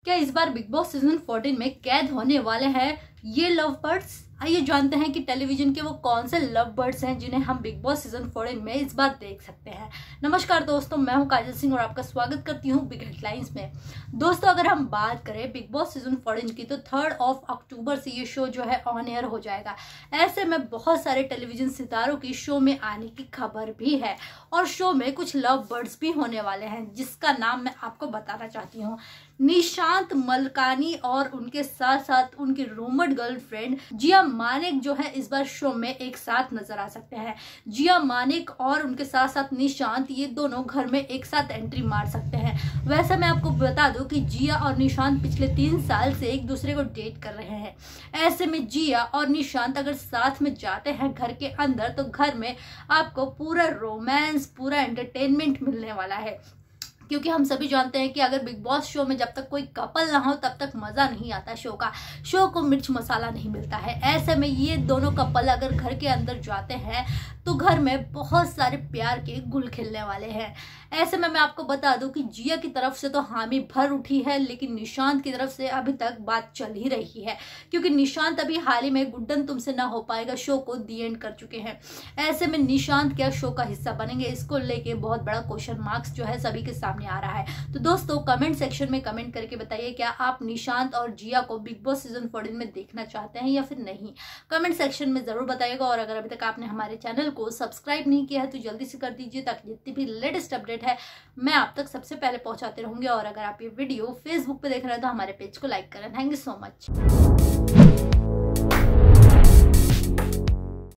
क्या इस बार big boss season 14 में कैद होने वाले हैं ये लव बर्ड्स? आइए जानते हैं कि टेलीविजन के वो कौन से लव बर्ड्स हैं जिन्हें हम बिग बॉस सीजन 14 में इस बार देख सकते हैं। नमस्कार दोस्तों, मैं हूं काजल सिंह और आपका स्वागत करती हूं बिग हेडलाइंस में। दोस्तों, अगर हम बात करें बिग बॉस सीजन 14 की तो 3 अक्टूबर से ये शो जो है ऑन एयर हो जाएगा। ऐसे में बहुत सारे टेलीविजन सितारों की शो में आने की खबर भी है और शो में कुछ लव बर्ड्स भी होने वाले हैं जिसका नाम मैं आपको बताना चाहती हूँ। निशांत मलकानी और उनके साथ साथ उनकी रूमर्ड गर्लफ्रेंड जिया मानेक जो है इस बार शो में एक साथ नजर आ सकते हैं। जिया मानेक और उनके साथ साथ निशांत, ये दोनों घर में एक साथ एंट्री मार सकते हैं। वैसे मैं आपको बता दूं कि जिया और निशांत पिछले 3 साल से एक दूसरे को डेट कर रहे हैं। ऐसे में जिया और निशांत अगर साथ में जाते हैं घर के अंदर तो घर में आपको पूरा रोमांस, पूरा एंटरटेनमेंट मिलने वाला है। क्योंकि हम सभी जानते हैं कि अगर बिग बॉस शो में जब तक कोई कपल ना हो तब तक मजा नहीं आता शो को मिर्च मसाला नहीं मिलता है। ऐसे में ये दोनों कपल अगर घर के अंदर जाते हैं तो घर में बहुत सारे प्यार के गुल खिलने वाले हैं। ऐसे में मैं आपको बता दूं कि जिया की तरफ से तो हामी भर उठी है, लेकिन निशांत की तरफ से अभी तक बात चल ही रही है क्योंकि निशांत अभी हाल ही में गुड्डन तुमसे ना हो पाएगा शो को दी एंड कर चुके हैं। ऐसे में निशांत क्या शो का हिस्सा बनेंगे, इसको लेके बहुत बड़ा क्वेश्चन मार्क्स जो है सभी के सामने आ रहा है। तो दोस्तों, कमेंट सेक्शन में कमेंट करके बताइए क्या आप निशांत और जिया को बिग बॉस सीजन 14 में देखना चाहते हैं या फिर नहीं। कमेंट सेक्शन में जरूर बताइएगा और अगर अभी तक आपने हमारे चैनल को सब्सक्राइब नहीं किया है तो जल्दी से कर दीजिए ताकि जितनी भी लेटेस्ट अपडेट है मैं आप तक सबसे पहले पहुंचाते रहूंगी। और अगर आप ये वीडियो फेसबुक पे देख रहे हैं तो हमारे पेज को लाइक करें। Thank you so much.